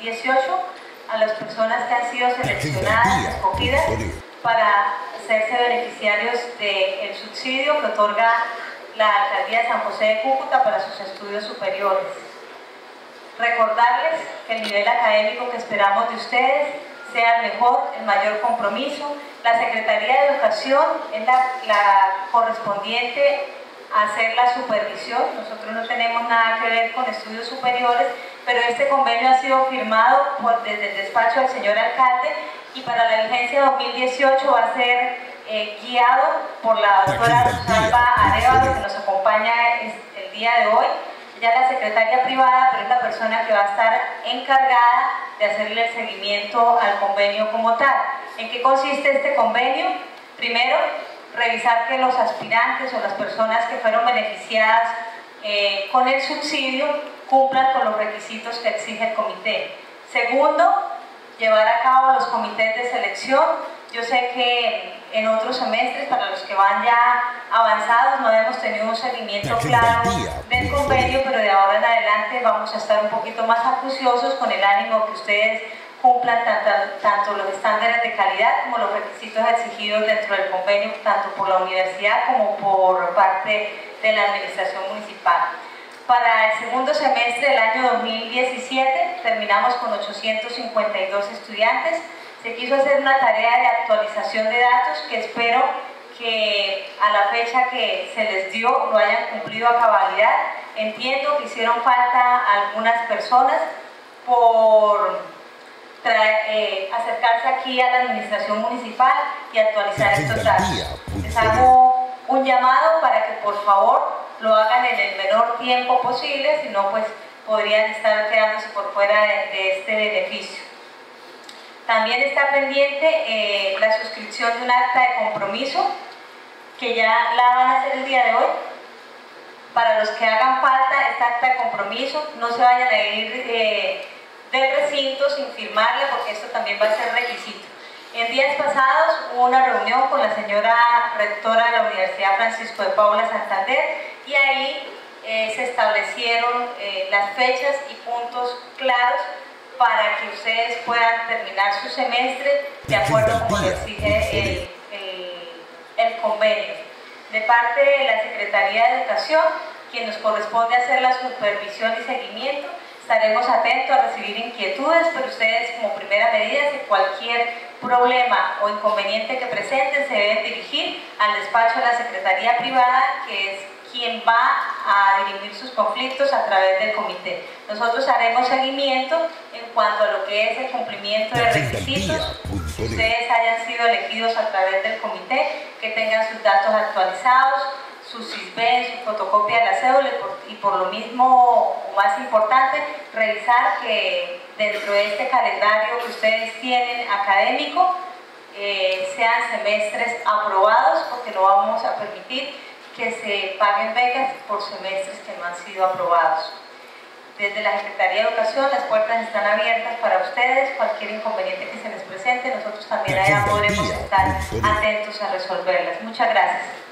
2018 a las personas que han sido seleccionadas, escogidas para hacerse beneficiarios del subsidio que otorga la Alcaldía de San José de Cúcuta para sus estudios superiores. Recordarles que el nivel académico que esperamos de ustedes sea el mejor, el mayor compromiso. La Secretaría de Educación es la correspondiente a hacer la supervisión. Nosotros no tenemos nada que ver con estudios superiores, pero este convenio ha sido firmado desde el despacho del señor alcalde y para la vigencia 2018 va a ser guiado por la doctora Rosalba Arevalo, que nos acompaña el día de hoy. Ya la secretaria privada, pero es la persona que va a estar encargada de hacerle el seguimiento al convenio como tal. ¿En qué consiste este convenio? Primero, revisar que los aspirantes o las personas que fueron beneficiadas con el subsidio cumplan con los requisitos que exige el comité. Segundo, llevar a cabo los comités de selección. Yo sé que en otros semestres, para los que van ya avanzados, no hemos tenido un seguimiento claro del convenio, pero de ahora en adelante vamos a estar un poquito más acuciosos con el ánimo que ustedes cumplan tanto los estándares de calidad como los requisitos exigidos dentro del convenio, tanto por la universidad como por parte de la administración municipal. Para el segundo semestre del año 2017 terminamos con 852 estudiantes. Se quiso hacer una tarea de actualización de datos que espero que a la fecha que se les dio lo hayan cumplido a cabalidad. Entiendo que hicieron falta algunas personas por acercarse aquí a la administración municipal y actualizar estos datos. Les hago un llamado para que por favor lo hagan en el menor tiempo posible, si no pues podrían estar quedándose por fuera de este beneficio. También está pendiente la suscripción de un acta de compromiso, que ya la van a hacer el día de hoy. Para los que hagan falta esta acta de compromiso, no se vayan a ir del recinto sin firmarla, porque esto también va a ser requisito. En días pasados hubo una reunión con la señora rectora de la Universidad Francisco de Paula Santander y ahí se establecieron las fechas y puntos claros para que ustedes puedan terminar su semestre de acuerdo a como lo exige el convenio. De parte de la Secretaría de Educación, quien nos corresponde hacer la supervisión y seguimiento, estaremos atentos a recibir inquietudes, pero ustedes como primera medida, si cualquier problema o inconveniente que presenten, se deben dirigir al despacho de la Secretaría Privada, que es quien va a dirimir sus conflictos a través del comité. Nosotros haremos seguimiento en cuanto a lo que es el cumplimiento de requisitos, que ustedes hayan sido elegidos a través del comité, que tengan sus datos actualizados, su CISBEN, su fotocopia de la cédula y por lo mismo, o más importante, revisar que dentro de este calendario que ustedes tienen académico sean semestres aprobados, porque no vamos a permitir que se paguen becas por semestres que no han sido aprobados. Desde la Secretaría de Educación las puertas están abiertas para ustedes, cualquier inconveniente que se les presente, nosotros también allá podremos estar atentos a resolverlas. Muchas gracias.